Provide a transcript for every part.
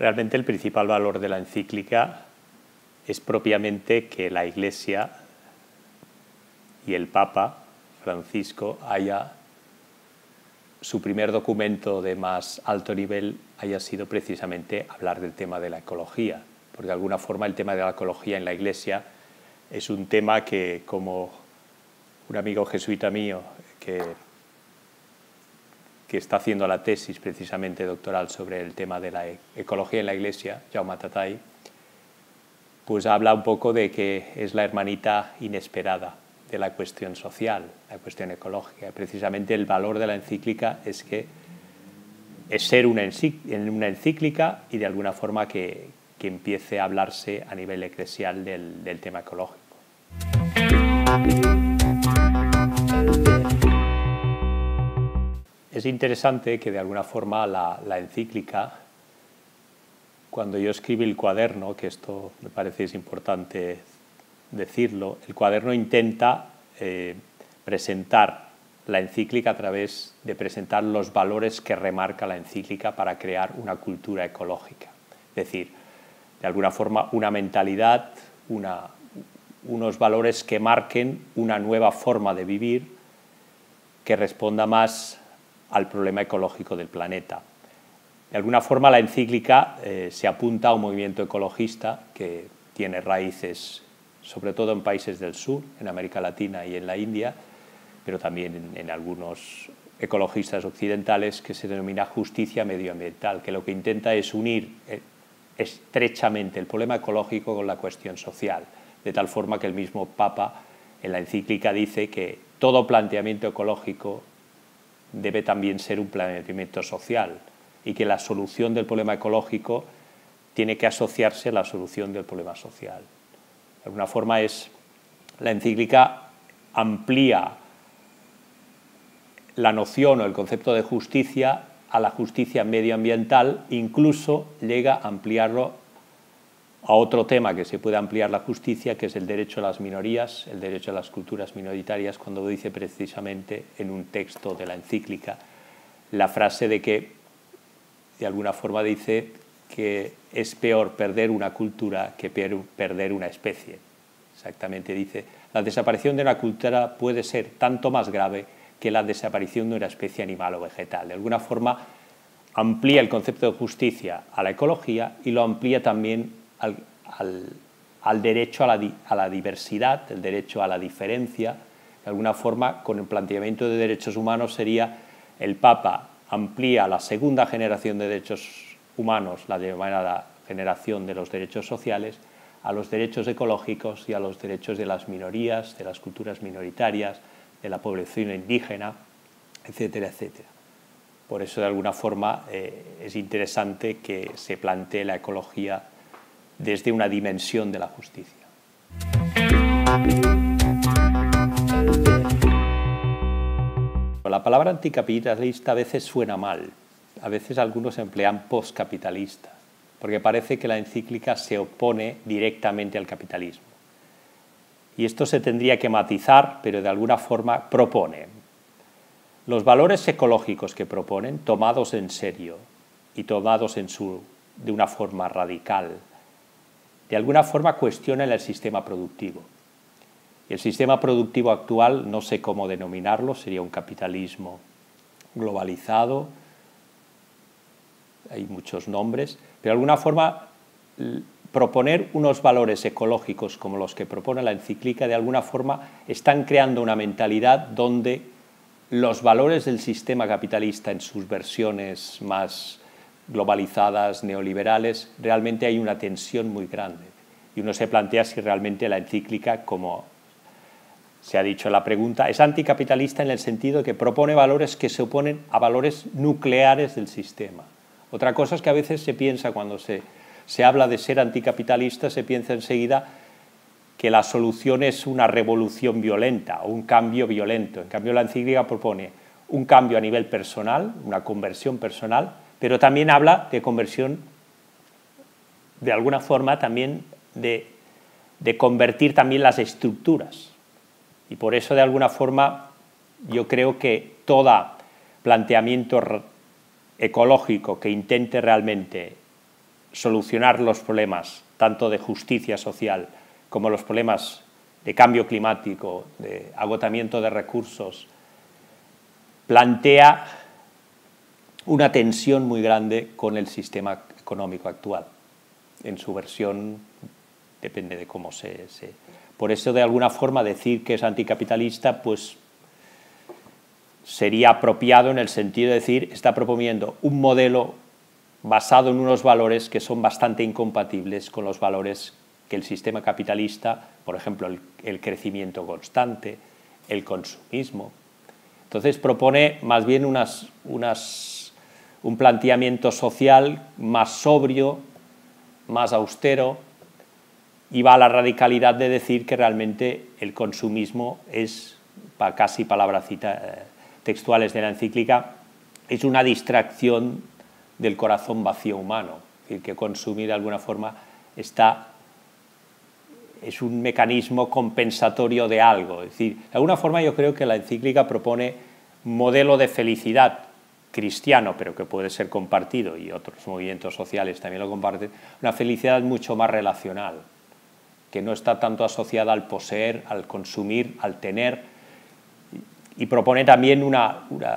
Realmente el principal valor de la encíclica es propiamente que la Iglesia y el Papa Francisco su primer documento de más alto nivel haya sido precisamente hablar del tema de la ecología, porque de alguna forma el tema de la ecología en la Iglesia es un tema que, como un amigo jesuita mío que está haciendo la tesis precisamente doctoral sobre el tema de la ecología en la Iglesia, Jaume Tatay, pues habla un poco de que es la hermanita inesperada de la cuestión social, la cuestión ecológica. Precisamente el valor de la encíclica es que es ser una encíclica y de alguna forma que empiece a hablarse a nivel eclesial del tema ecológico. Es interesante que de alguna forma la encíclica, cuando yo escribí el cuaderno, que esto me parece es importante decirlo, el cuaderno intenta presentar la encíclica a través de presentar los valores que remarca la encíclica para crear una cultura ecológica. Es decir, de alguna forma una mentalidad, unos valores que marquen una nueva forma de vivir que responda más al problema ecológico del planeta. De alguna forma la encíclica se apunta a un movimiento ecologista que tiene raíces sobre todo en países del sur, en América Latina y en la India, pero también en algunos ecologistas occidentales, que se denomina justicia medioambiental, que lo que intenta es unir estrechamente el problema ecológico con la cuestión social, de tal forma que el mismo Papa en la encíclica dice que todo planteamiento ecológico debe también ser un planteamiento social y que la solución del problema ecológico tiene que asociarse a la solución del problema social. De alguna forma la encíclica amplía la noción o el concepto de justicia a la justicia medioambiental, incluso llega a ampliarlo a otro tema que se puede ampliar la justicia, que es el derecho a las minorías, el derecho a las culturas minoritarias, cuando dice precisamente en un texto de la encíclica la frase de que, de alguna forma dice que es peor perder una cultura que perder una especie. Exactamente dice, la desaparición de una cultura puede ser tanto más grave que la desaparición de una especie animal o vegetal. De alguna forma amplía el concepto de justicia a la ecología y lo amplía también al derecho a la diversidad, el derecho a la diferencia. De alguna forma, con el planteamiento de derechos humanos sería el Papa amplía la segunda generación de derechos humanos, la llamada generación de los derechos sociales, a los derechos ecológicos y a los derechos de las minorías, de las culturas minoritarias, de la población indígena, etcétera, etcétera. Por eso, de alguna forma, es interesante que se plantee la ecología desde una dimensión de la justicia. La palabra anticapitalista a veces suena mal. A veces algunos emplean postcapitalista, porque parece que la encíclica se opone directamente al capitalismo. Y esto se tendría que matizar, pero de alguna forma propone. Los valores ecológicos que proponen, tomados en serio y tomados de una forma radical, de alguna forma cuestionan el sistema productivo. Y el sistema productivo actual, no sé cómo denominarlo, sería un capitalismo globalizado, hay muchos nombres, pero de alguna forma proponer unos valores ecológicos como los que propone la encíclica, de alguna forma están creando una mentalidad donde los valores del sistema capitalista en sus versiones más globalizadas, neoliberales, realmente hay una tensión muy grande. Y uno se plantea si realmente la encíclica, como se ha dicho en la pregunta, es anticapitalista en el sentido de que propone valores que se oponen a valores nucleares del sistema. Otra cosa es que a veces se piensa, cuando se habla de ser anticapitalista, se piensa enseguida que la solución es una revolución violenta o un cambio violento. En cambio, la encíclica propone un cambio a nivel personal, una conversión personal, pero también habla de conversión, de alguna forma, también de convertir también las estructuras. Y por eso, de alguna forma, yo creo que todo planteamiento ecológico que intente realmente solucionar los problemas, tanto de justicia social como los problemas de cambio climático, de agotamiento de recursos, plantea una tensión muy grande con el sistema económico actual. En su versión, depende de cómo se... Por eso, de alguna forma, decir que es anticapitalista, pues sería apropiado en el sentido de decir, está proponiendo un modelo basado en unos valores que son bastante incompatibles con los valores que el sistema capitalista, por ejemplo, el crecimiento constante, el consumismo. Entonces propone más bien un planteamiento social más sobrio, más austero, y va a la radicalidad de decir que realmente el consumismo es, casi palabras textuales de la encíclica, es una distracción del corazón vacío humano. Es decir, que consumir de alguna forma es un mecanismo compensatorio de algo. Es decir, de alguna forma yo creo que la encíclica propone un modelo de felicidad cristiano, pero que puede ser compartido, y otros movimientos sociales también lo comparten, una felicidad mucho más relacional, que no está tanto asociada al poseer, al consumir, al tener, y propone también una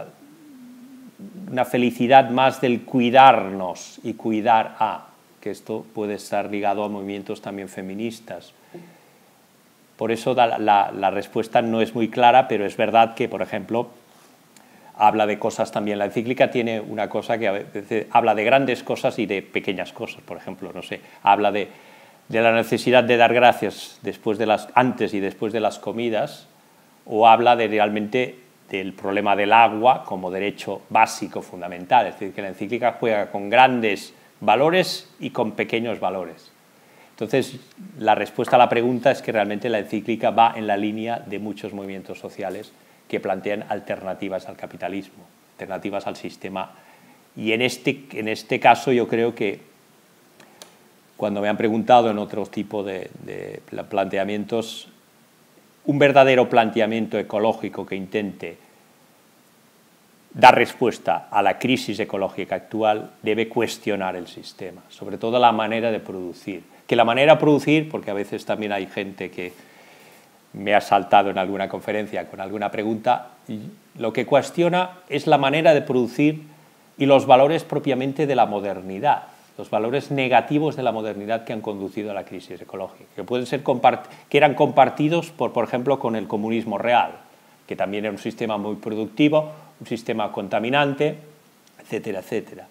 felicidad más del cuidarnos y cuidar a, que esto puede estar ligado a movimientos también feministas. Por eso la respuesta no es muy clara, pero es verdad que, por ejemplo, habla de cosas también. La encíclica tiene una cosa que a veces habla de grandes cosas y de pequeñas cosas. Por ejemplo, no sé, habla de la necesidad de dar gracias antes y después de las comidas, o habla realmente del problema del agua como derecho básico fundamental. Es decir, que la encíclica juega con grandes valores y con pequeños valores. Entonces, la respuesta a la pregunta es que realmente la encíclica va en la línea de muchos movimientos sociales que plantean alternativas al capitalismo, alternativas al sistema. Y en este caso yo creo que cuando me han preguntado en otro tipo de planteamientos, un verdadero planteamiento ecológico que intente dar respuesta a la crisis ecológica actual debe cuestionar el sistema, sobre todo la manera de producir. Que la manera de producir, porque a veces también hay gente que me ha saltado en alguna conferencia con alguna pregunta, lo que cuestiona es la manera de producir y los valores propiamente de la modernidad, los valores negativos de la modernidad que han conducido a la crisis ecológica, que pueden ser que eran compartidos por ejemplo, con el comunismo real, que también era un sistema muy productivo, un sistema contaminante, etcétera, etcétera.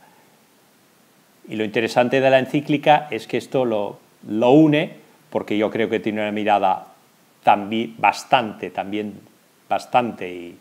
Y lo interesante de la encíclica es que esto lo une, porque yo creo que tiene una mirada también bastante, y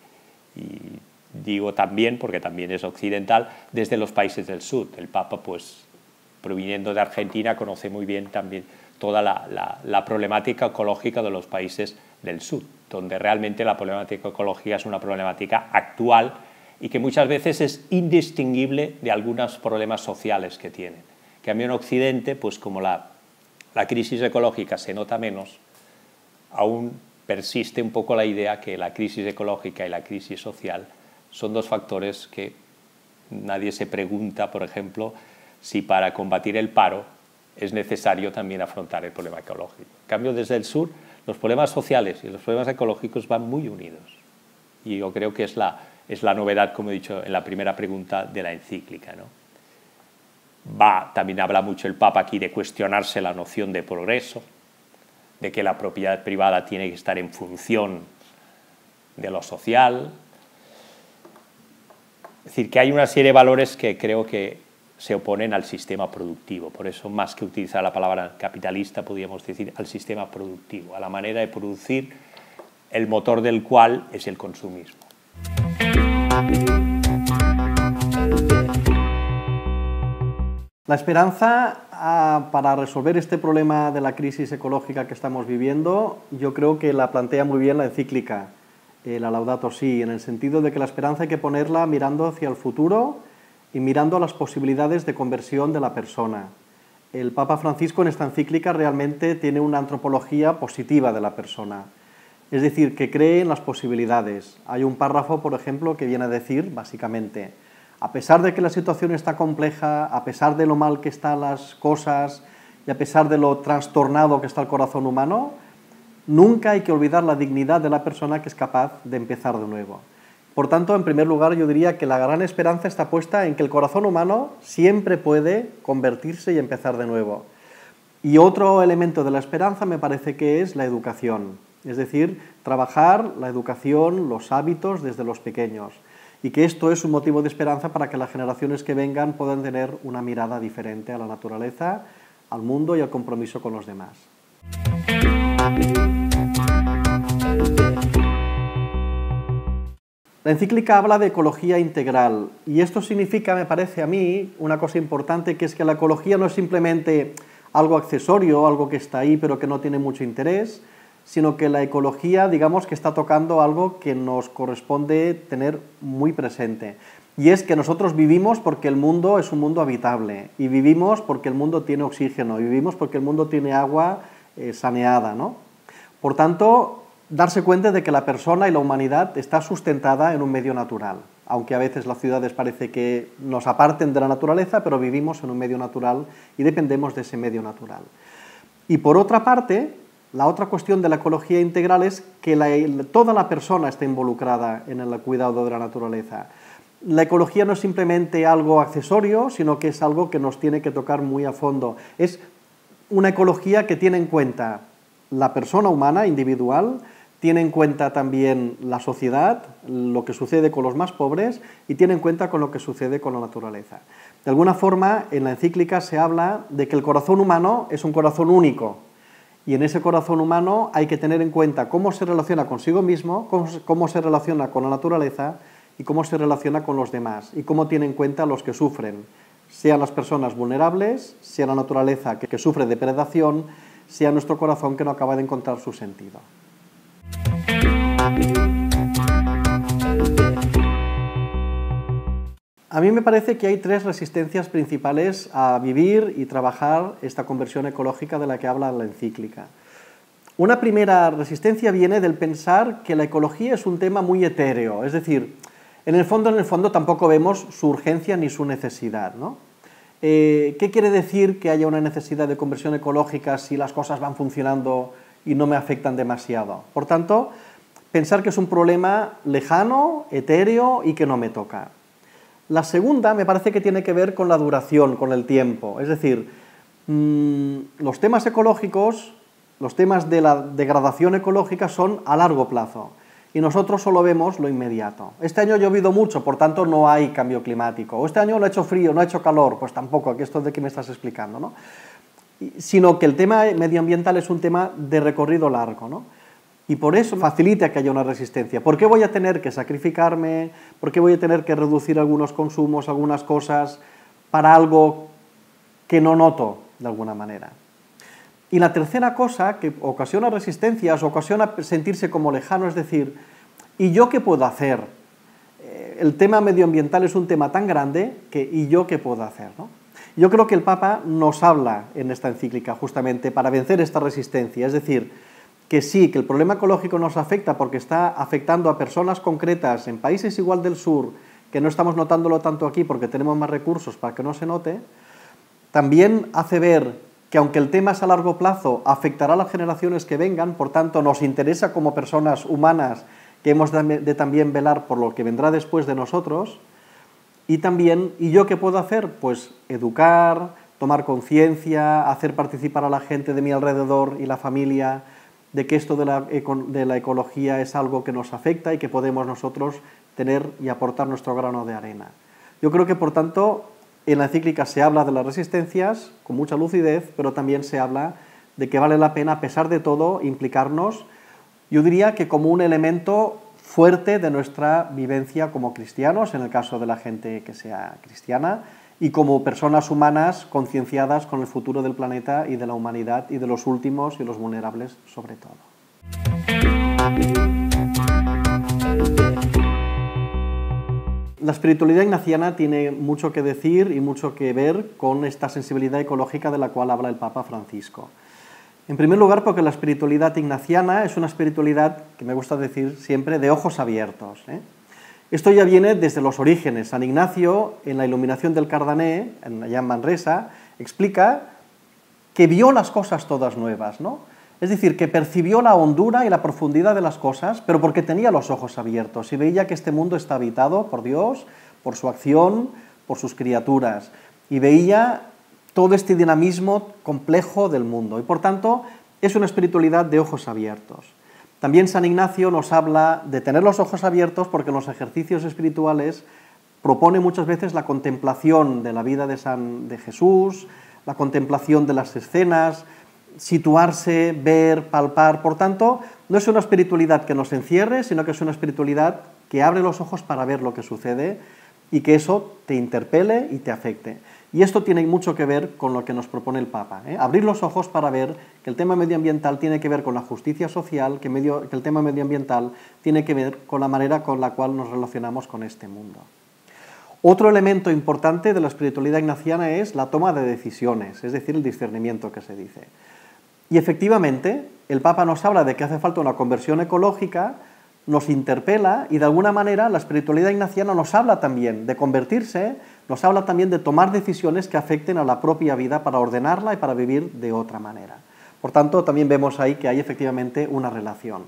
digo también porque también es occidental, desde los países del sur. El Papa, pues, proviniendo de Argentina, conoce muy bien también toda la problemática ecológica de los países del sur, donde realmente la problemática ecológica es una problemática actual y que muchas veces es indistinguible de algunos problemas sociales que tienen. Que a mí en Occidente, pues como la crisis ecológica se nota menos, aún persiste un poco la idea que la crisis ecológica y la crisis social son dos factores que nadie se pregunta, por ejemplo, si para combatir el paro es necesario también afrontar el problema ecológico. En cambio, desde el sur, los problemas sociales y los problemas ecológicos van muy unidos. Y yo creo que es la novedad, como he dicho en la primera pregunta, de la encíclica, ¿no? También habla mucho el Papa aquí de cuestionarse la noción de progreso, de que la propiedad privada tiene que estar en función de lo social. Es decir, que hay una serie de valores que creo que se oponen al sistema productivo. Por eso, más que utilizar la palabra capitalista, podríamos decir al sistema productivo, a la manera de producir, el motor del cual es el consumismo. La esperanza para resolver este problema de la crisis ecológica que estamos viviendo, yo creo que la plantea muy bien la encíclica, la Laudato Si, en el sentido de que la esperanza hay que ponerla mirando hacia el futuro y mirando las posibilidades de conversión de la persona. El Papa Francisco en esta encíclica realmente tiene una antropología positiva de la persona, es decir, que cree en las posibilidades. Hay un párrafo, por ejemplo, que viene a decir, básicamente, a pesar de que la situación está compleja, a pesar de lo mal que están las cosas y a pesar de lo trastornado que está el corazón humano, nunca hay que olvidar la dignidad de la persona que es capaz de empezar de nuevo. Por tanto, en primer lugar, yo diría que la gran esperanza está puesta en que el corazón humano siempre puede convertirse y empezar de nuevo. Y otro elemento de la esperanza me parece que es la educación, es decir, trabajar la educación, los hábitos desde los pequeños, y que esto es un motivo de esperanza para que las generaciones que vengan puedan tener una mirada diferente a la naturaleza, al mundo y al compromiso con los demás. La encíclica habla de ecología integral y esto significa, me parece a mí, una cosa importante, que es que la ecología no es simplemente algo accesorio, algo que está ahí pero que no tiene mucho interés, sino que la ecología, digamos, que está tocando algo que nos corresponde tener muy presente. Y es que nosotros vivimos porque el mundo es un mundo habitable, y vivimos porque el mundo tiene oxígeno, y vivimos porque el mundo tiene agua saneada, ¿no? Por tanto, darse cuenta de que la persona y la humanidad está sustentada en un medio natural, aunque a veces las ciudades parece que nos aparten de la naturaleza, pero vivimos en un medio natural y dependemos de ese medio natural. Y por otra parte, la otra cuestión de la ecología integral es que toda la persona está involucrada en el cuidado de la naturaleza. La ecología no es simplemente algo accesorio, sino que es algo que nos tiene que tocar muy a fondo. Es una ecología que tiene en cuenta la persona humana, individual, tiene en cuenta también la sociedad, lo que sucede con los más pobres, y tiene en cuenta con lo que sucede con la naturaleza. De alguna forma, en la encíclica se habla de que el corazón humano es un corazón único, y en ese corazón humano hay que tener en cuenta cómo se relaciona consigo mismo, cómo se relaciona con la naturaleza y cómo se relaciona con los demás, y cómo tiene en cuenta a los que sufren, sean las personas vulnerables, sea la naturaleza que sufre depredación, sea nuestro corazón que no acaba de encontrar su sentido. A mí me parece que hay tres resistencias principales a vivir y trabajar esta conversión ecológica de la que habla la encíclica. Una primera resistencia viene del pensar que la ecología es un tema muy etéreo, es decir, en el fondo tampoco vemos su urgencia ni su necesidad, ¿no? ¿Qué quiere decir que haya una necesidad de conversión ecológica si las cosas van funcionando y no me afectan demasiado? Por tanto, pensar que es un problema lejano, etéreo y que no me toca. La segunda me parece que tiene que ver con la duración, con el tiempo. Es decir, los temas ecológicos, los temas de la degradación ecológica son a largo plazo y nosotros solo vemos lo inmediato. Este año ha llovido mucho, por tanto no hay cambio climático. O este año no ha hecho frío, no ha hecho calor, pues tampoco, aquí esto de qué me estás explicando, ¿no? Sino que el tema medioambiental es un tema de recorrido largo, ¿no? Y por eso facilita que haya una resistencia. ¿Por qué voy a tener que sacrificarme? ¿Por qué voy a tener que reducir algunos consumos, algunas cosas, para algo que no noto de alguna manera? Y la tercera cosa que ocasiona resistencias, ocasiona sentirse como lejano, es decir, ¿y yo qué puedo hacer? El tema medioambiental es un tema tan grande que ¿y yo qué puedo hacer? ¿No? Yo creo que el Papa nos habla en esta encíclica justamente para vencer esta resistencia, es decir, que sí, que el problema ecológico nos afecta porque está afectando a personas concretas en países igual del sur, que no estamos notándolo tanto aquí porque tenemos más recursos para que no se note, también hace ver que aunque el tema es a largo plazo, afectará a las generaciones que vengan, por tanto nos interesa como personas humanas que hemos de también velar por lo que vendrá después de nosotros, y también, ¿y yo qué puedo hacer? Pues educar, tomar conciencia, hacer participar a la gente de mi alrededor y la familia de que esto de la ecología es algo que nos afecta y que podemos nosotros tener y aportar nuestro grano de arena. Yo creo que, por tanto, en la encíclica se habla de las resistencias con mucha lucidez, pero también se habla de que vale la pena, a pesar de todo, implicarnos, yo diría que como un elemento fuerte de nuestra vivencia como cristianos, en el caso de la gente que sea cristiana, y como personas humanas concienciadas con el futuro del planeta y de la humanidad y de los últimos y los vulnerables sobre todo. La espiritualidad ignaciana tiene mucho que decir y mucho que ver con esta sensibilidad ecológica de la cual habla el Papa Francisco. En primer lugar, porque la espiritualidad ignaciana es una espiritualidad, que me gusta decir siempre, de ojos abiertos, Esto ya viene desde los orígenes. San Ignacio, en la iluminación del Cardané, allá en Manresa, explica que vio las cosas todas nuevas, ¿no? Es decir, que percibió la hondura y la profundidad de las cosas, pero porque tenía los ojos abiertos y veía que este mundo está habitado por Dios, por su acción, por sus criaturas, y veía todo este dinamismo complejo del mundo. Y por tanto, es una espiritualidad de ojos abiertos. También San Ignacio nos habla de tener los ojos abiertos porque en los ejercicios espirituales propone muchas veces la contemplación de la vida de Jesús, la contemplación de las escenas, situarse, ver, palpar. Por tanto, no es una espiritualidad que nos encierre, sino que es una espiritualidad que abre los ojos para ver lo que sucede y que eso te interpele y te afecte. Y esto tiene mucho que ver con lo que nos propone el Papa, ¿eh? Abrir los ojos para ver que el tema medioambiental tiene que ver con la justicia social, que el tema medioambiental tiene que ver con la manera con la cual nos relacionamos con este mundo. Otro elemento importante de la espiritualidad ignaciana es la toma de decisiones, es decir, el discernimiento que se dice. Y efectivamente, el Papa nos habla de que hace falta una conversión ecológica, nos interpela y de alguna manera la espiritualidad ignaciana nos habla también de convertirse, nos habla también de tomar decisiones que afecten a la propia vida para ordenarla y para vivir de otra manera. Por tanto, también vemos ahí que hay efectivamente una relación.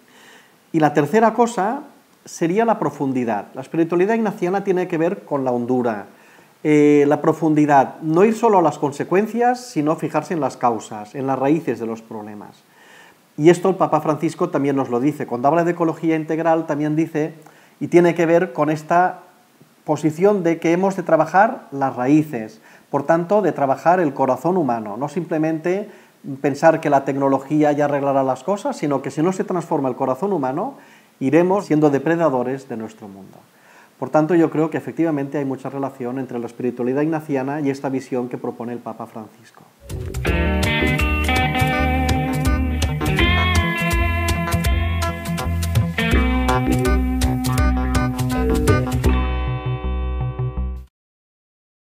Y la tercera cosa sería la profundidad. La espiritualidad ignaciana tiene que ver con la hondura, la profundidad, no ir solo a las consecuencias, sino fijarse en las causas, en las raíces de los problemas. Y esto el Papa Francisco también nos lo dice. Cuando habla de ecología integral también dice, y tiene que ver con esta posición de que hemos de trabajar las raíces, por tanto, de trabajar el corazón humano, no simplemente pensar que la tecnología ya arreglará las cosas, sino que si no se transforma el corazón humano, iremos siendo depredadores de nuestro mundo. Por tanto, yo creo que efectivamente hay mucha relación entre la espiritualidad ignaciana y esta visión que propone el Papa Francisco.